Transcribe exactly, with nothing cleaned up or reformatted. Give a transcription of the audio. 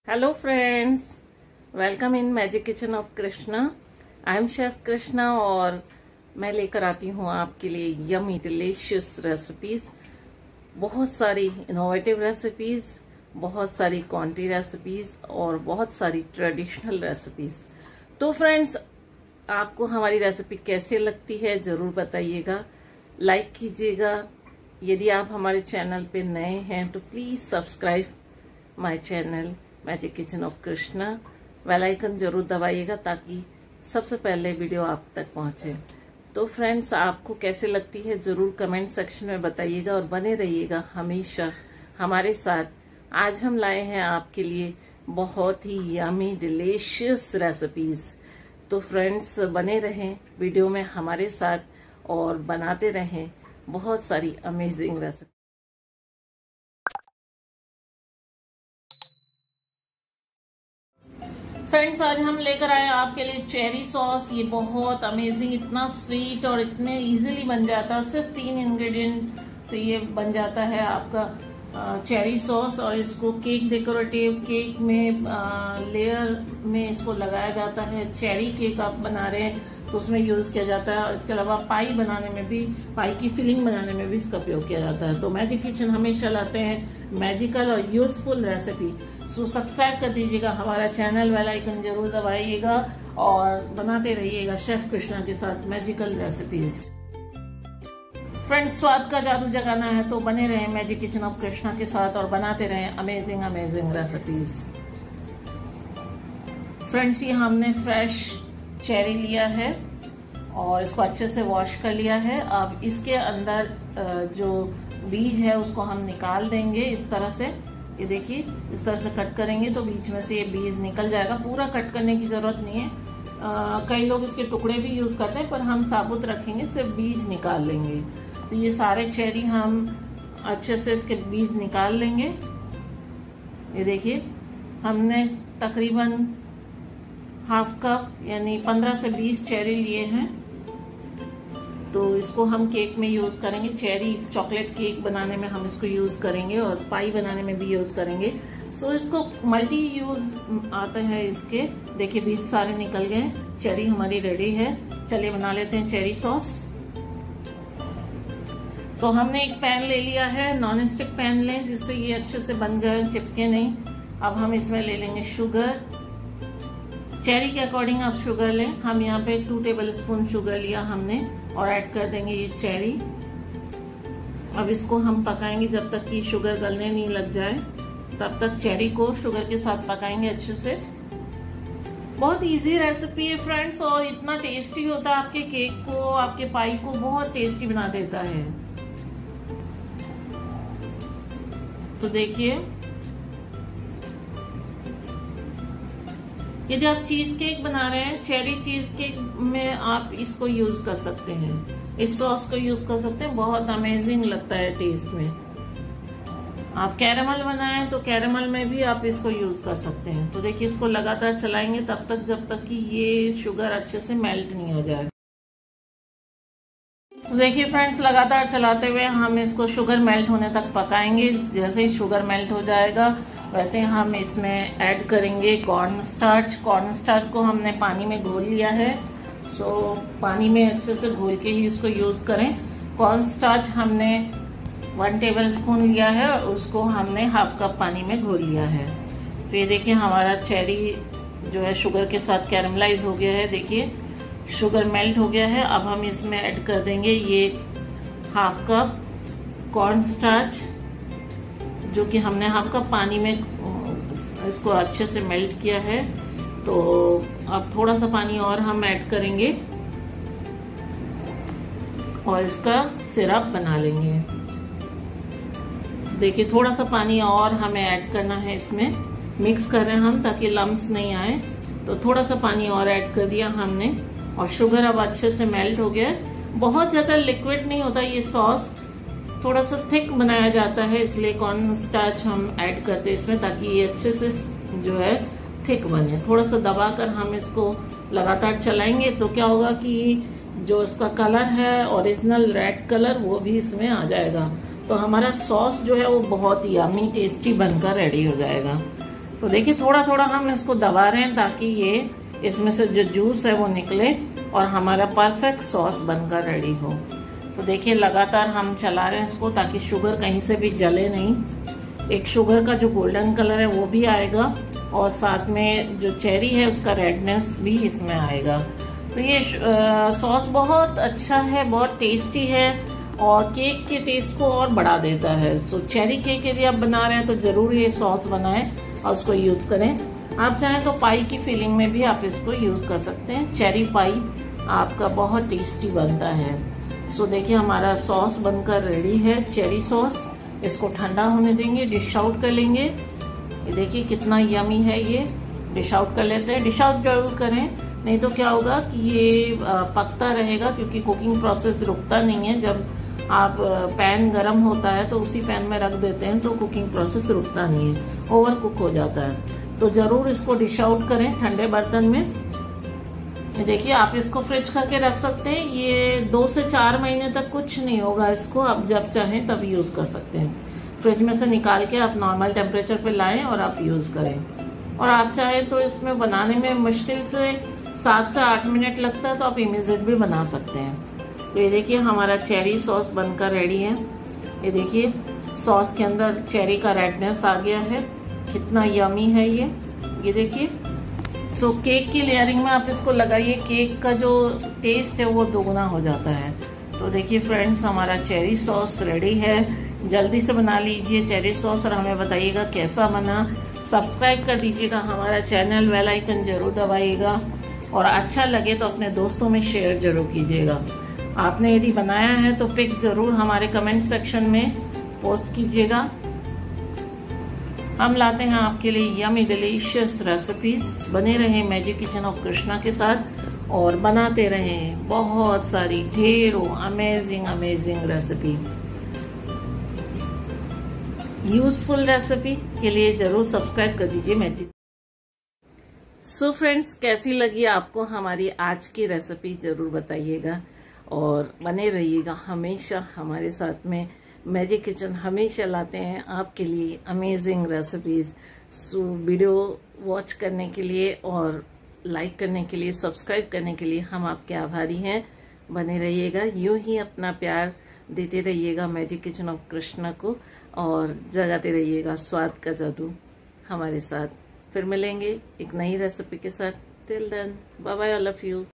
Hello friends, welcome in magic kitchen of Krishna. I am chef Krishna और मैं लेकर आती हूँ आपके लिए यमी डिलीशियस रेसिपीज। बहुत सारी इनोवेटिव रेसिपीज, बहुत सारी क्वांटिटी रेसिपीज और बहुत सारी ट्रेडिशनल रेसिपीज। तो फ्रेंड्स, आपको हमारी रेसिपी कैसे लगती है जरूर बताइएगा, लाइक कीजिएगा। यदि आप हमारे चैनल पे नए हैं तो please subscribe my channel magic kitchen of Krishna. Bell icon जरूर दबाइएगा ताकि सबसे पहले वीडियो आप तक पहुंचे। तो फ्रेंड्स, आपको कैसे लगती है जरूर कमेंट सेक्शन में बताइएगा और बने रहिएगा हमेशा हमारे साथ। आज हम लाए हैं आपके लिए बहुत ही यमी डिलीशियस रेसिपीज। तो फ्रेंड्स, बने रहें वीडियो में हमारे साथ और बनाते रहें बहुत सारी अमेजिंग रेसिपी। फ्रेंड्स, आज हम लेकर आए आपके लिए चेरी सॉस। ये बहुत अमेजिंग, इतना स्वीट और इतने इजीली बन जाता है। सिर्फ तीन इंग्रेडिएंट से ये बन जाता है आपका चेरी सॉस। और इसको केक डेकोरेटिव केक में आ, लेयर में इसको लगाया जाता है। चेरी केक आप बना रहे हैं तो उसमें यूज किया जाता है। और इसके अलावा पाई बनाने में भी, पाई की फिलिंग बनाने में भी इसका उपयोग किया जाता है। तो मैजिक किचन हमेशा लाते हैं मैजिकल और यूजफुल रेसिपी। सो सब्सक्राइब कर दीजिएगा हमारा चैनल, बेल आइकन जरूर दबाइएगा और बनाते रहिएगा शेफ कृष्णा के साथ मैजिकल रेसिपीज। फ्रेंड्स, स्वाद का जादू जगाना है तो बने रहें मैजिक किचन ऑफ कृष्णा के साथ और बनाते रहें अमेजिंग अमेजिंग रेसिपीज। फ्रेंड्स, ये हमने फ्रेश चेरी लिया है और इसको अच्छे से वॉश कर लिया है। अब इसके अंदर जो बीज है उसको हम निकाल देंगे इस तरह से। ये देखिए, इस तरह से कट करेंगे तो बीच में से ये बीज निकल जाएगा। पूरा कट करने की जरूरत नहीं है। आ, कई लोग इसके टुकड़े भी यूज करते हैं, पर हम साबुत रखेंगे, सिर्फ बीज निकाल लेंगे। तो ये सारे चेरी हम अच्छे से इसके बीज निकाल लेंगे। ये देखिए, हमने तकरीबन हाफ कप यानी पंद्रह से बीस चेरी लिए हैं। तो इसको हम केक में यूज करेंगे। चेरी चॉकलेट केक बनाने में हम इसको यूज करेंगे और पाई बनाने में भी यूज करेंगे। सो इसको मल्टी यूज आते हैं इसके। देखिए, बीज सारे निकल गए। चेरी हमारी रेडी है। चलिए बना लेते हैं चेरी सॉस। तो हमने एक पैन ले लिया है, नॉन स्टिक पैन लें जिससे ये अच्छे से बन जाए, चिपके नहीं। अब हम इसमें ले लेंगे शुगर। चेरी के अकॉर्डिंग आप शुगर लें। हम यहाँ पे टू टेबल स्पून शुगर लिया हमने और ऐड कर देंगे ये चेरी। अब इसको हम पकाएंगे जब तक कि शुगर गलने नहीं लग जाए, तब तक चेरी को शुगर के साथ पकाएंगे अच्छे से। बहुत इजी रेसिपी है फ्रेंड्स और इतना टेस्टी होता है, आपके केक को, आपके पाई को बहुत टेस्टी बना देता है। तो देखिए, यदि आप चीज केक बना रहे हैं, चेरी चीज केक में आप इसको यूज कर सकते हैं, इस सॉस को यूज कर सकते हैं। बहुत अमेजिंग लगता है टेस्ट में। आप कैरेमल बनाएं तो कैरेमल में भी आप इसको यूज कर सकते हैं। तो देखिए, इसको लगातार चलाएंगे तब तक जब तक कि ये शुगर अच्छे से मेल्ट नहीं हो जाए। तो देखिए फ्रेंड्स, लगातार चलाते हुए हम इसको शुगर मेल्ट होने तक पकाएंगे। जैसे ही शुगर मेल्ट हो जाएगा वैसे हम इसमें ऐड करेंगे कॉर्न स्टार्च। कॉर्न स्टार्च को हमने पानी में घोल लिया है। सो पानी में अच्छे से घोल के ही इसको यूज करें। कॉर्न स्टार्च हमने वन टेबल स्पून लिया है और उसको हमने हाफ कप पानी में घोल लिया है। तो ये देखिए, हमारा चेरी जो है शुगर के साथ कैरमलाइज हो गया है। देखिए, शुगर मेल्ट हो गया है। अब हम इसमें ऐड कर देंगे ये हाफ कप कॉर्न स्टार्च, जो कि हमने हाफ कप पानी में इसको अच्छे से मेल्ट किया है। तो अब थोड़ा सा पानी और हम ऐड करेंगे और इसका सिरप बना लेंगे। देखिए, थोड़ा सा पानी और हमें ऐड करना है इसमें। मिक्स कर रहे हैं हम ताकि लम्स नहीं आए। तो थोड़ा सा पानी और ऐड कर दिया हमने और शुगर अब अच्छे से मेल्ट हो गया है। बहुत ज्यादा लिक्विड नहीं होता ये सॉस, थोड़ा सा थिक बनाया जाता है, इसलिए कॉर्न स्टार्च हम ऐड करते हैं इसमें ताकि ये अच्छे से जो है थिक बने। थोड़ा सा दबाकर हम इसको लगातार चलाएंगे तो क्या होगा कि जो इसका कलर है ओरिजिनल रेड कलर वो भी इसमें आ जाएगा। तो हमारा सॉस जो है वो बहुत यम्मी टेस्टी बनकर रेडी हो जाएगा। तो देखिए थोड़ा थोड़ा हम इसको दबा रहे हैं ताकि ये इसमें से जो जूस है वो निकले और हमारा परफेक्ट सॉस बनकर रेडी हो। तो देखिए लगातार हम चला रहे हैं इसको ताकि शुगर कहीं से भी जले नहीं। एक शुगर का जो गोल्डन कलर है वो भी आएगा और साथ में जो चेरी है उसका रेडनेस भी इसमें आएगा। तो ये सॉस बहुत अच्छा है, बहुत टेस्टी है और केक के टेस्ट को और बढ़ा देता है। सो चेरी केक यदि आप बना रहे हैं तो जरूर ये सॉस बनाएं और उसको यूज करें। आप चाहें तो पाई की फीलिंग में भी आप इसको यूज कर सकते हैं। चेरी पाई आपका बहुत टेस्टी बनता है। सो देखिए हमारा सॉस बनकर रेडी है, चेरी सॉस। इसको ठंडा होने देंगे, डिश आउट कर लेंगे। ये देखिए कितना यमी है, ये डिश आउट कर लेते हैं। डिश आउट जरूर करें, नहीं तो क्या होगा कि ये पकता रहेगा, क्योंकि कुकिंग प्रोसेस रुकता नहीं है। जब आप पैन गरम होता है तो उसी पैन में रख देते हैं तो कुकिंग प्रोसेस रुकता नहीं है, ओवर कुक हो जाता है। तो जरूर इसको डिश आउट करें ठंडे बर्तन में। देखिए आप इसको फ्रिज करके रख सकते हैं, ये दो से चार महीने तक कुछ नहीं होगा इसको, आप जब चाहें तब यूज कर सकते हैं। फ्रिज में से निकाल के आप नॉर्मल टेम्परेचर पे लाएं और आप यूज करें। और आप चाहें तो इसमें बनाने में मुश्किल से सात से आठ मिनट लगता है तो आप इमीडिएट भी बना सकते हैं। तो ये देखिए हमारा चेरी सॉस बनकर रेडी है। ये देखिए सॉस के अंदर चेरी का रेडनेस आ गया है, कितना यमी है ये। ये देखिए सो केक की लेयरिंग में आप इसको लगाइए, केक का जो टेस्ट है वो दोगुना हो जाता है। तो देखिए फ्रेंड्स हमारा चेरी सॉस रेडी है। जल्दी से बना लीजिए चेरी सॉस और हमें बताइएगा कैसा बना। सब्सक्राइब कर दीजिएगा हमारा चैनल, बेल आइकन जरूर दबाइएगा और अच्छा लगे तो अपने दोस्तों में शेयर जरूर कीजिएगा। आपने यदि बनाया है तो पिक जरूर हमारे कमेंट सेक्शन में पोस्ट कीजिएगा। हम लाते हैं आपके लिए यमी डिलीशियस रेसिपीज। बने रहें मैजिक किचन ऑफ कृष्णा के साथ और बनाते रहें बहुत सारी ढेरों amazing amazing recipe. Useful recipe के लिए जरूर सब्सक्राइब कर दीजिए मैजिक। सो फ्रेंड्स कैसी लगी आपको हमारी आज की रेसिपी जरूर बताइएगा और बने रहिएगा हमेशा हमारे साथ में। मैजिक किचन हमेशा लाते हैं आपके लिए amazing recipes. So video watch करने के लिए और लाइक करने के लिए, सब्सक्राइब करने के लिए हम आपके आभारी हैं। बने रहिएगा, यूं ही अपना प्यार देते रहिएगा मैजिक किचन ऑफ कृष्णा को और जगाते रहिएगा स्वाद का जादू हमारे साथ। फिर मिलेंगे एक नई रेसिपी के साथ। Till then bye bye, all of you.